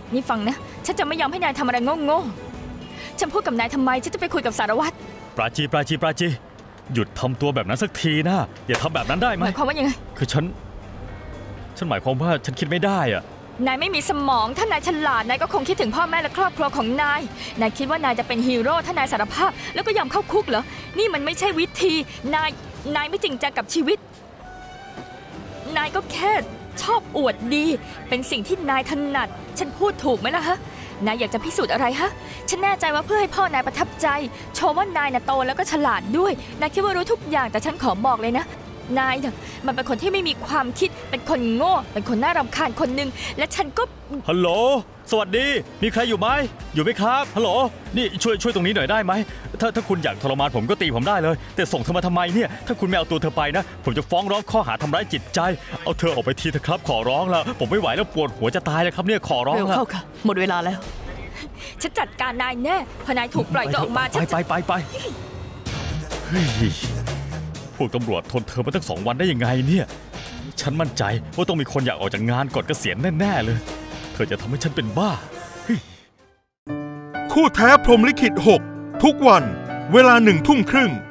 นี่ฟังนะฉันจะไม่ยอมให้นายทำอะไรโง่ๆฉันพูดกับนายทำไมฉันจะไปคุยกับสารวัตรปราจีหยุดทำตัวแบบนั้นสักทีนะอย่าทำแบบนั้นได้ไหมหมายความว่ายังไงคือฉันหมายความว่าฉันคิดไม่ได้อะนายไม่มีสมองถ้านายฉลาดนายก็คงคิดถึงพ่อแม่และครอบครัวของนายคิดว่านายจะเป็นฮีโร่ถ้านายสารภาพแล้วก็ยอมเข้าคุกเหรอนี่มันไม่ใช่วิธีนายไม่จริงจังกับชีวิตนายก็แค่ชอบอวดดีเป็นสิ่งที่นายถนัดฉันพูดถูกไหมล่ะฮะนายอยากจะพิสูจน์อะไรฮะฉันแน่ใจว่าเพื่อให้พ่อนายประทับใจโชว์ว่านายโตแล้วก็ฉลาดด้วยนายคิดว่ารู้ทุกอย่างแต่ฉันขอบอกเลยนะนายมันเป็นคนที่ไม่มีความคิดเป็นคนโง่เป็นคนน่ารำคาญคนหนึ่งและฉันก็ฮัลโหลสวัสดีมีใครอยู่ไหมอยู่ไหมครับฮัลโหลนี่ช่วยตรงนี้หน่อยได้ไหมถ้าคุณอยากทรมานผมก็ตีผมได้เลยแต่ส่งเธอมาทำไมเนี่ยถ้าคุณไม่เอาตัวเธอไปนะผมจะฟ้องร้องข้อหาทำร้ายจิตใจเอาเธอออกไปทีเถอะครับขอร้องแล้วผมไม่ไหวแล้วปวดหัวจะตายแล้วครับเนี่ยขอร้องเร็วเข้าค่ะหมดเวลาแล้วฉันจัดการนายแน่พอนายถูกปล่อยตัวออกมาไปพวกตำรวจทนเธอมาตั้ง2 วันได้ยังไงเนี่ยฉันมั่นใจว่าต้องมีคนอยากออกจากงานก่อนเกษียณแน่ๆเลยเธอจะทำให้ฉันเป็นบ้าคู่แท้พรหมลิขิต6ทุกวันเวลา1 ทุ่มครึ่ง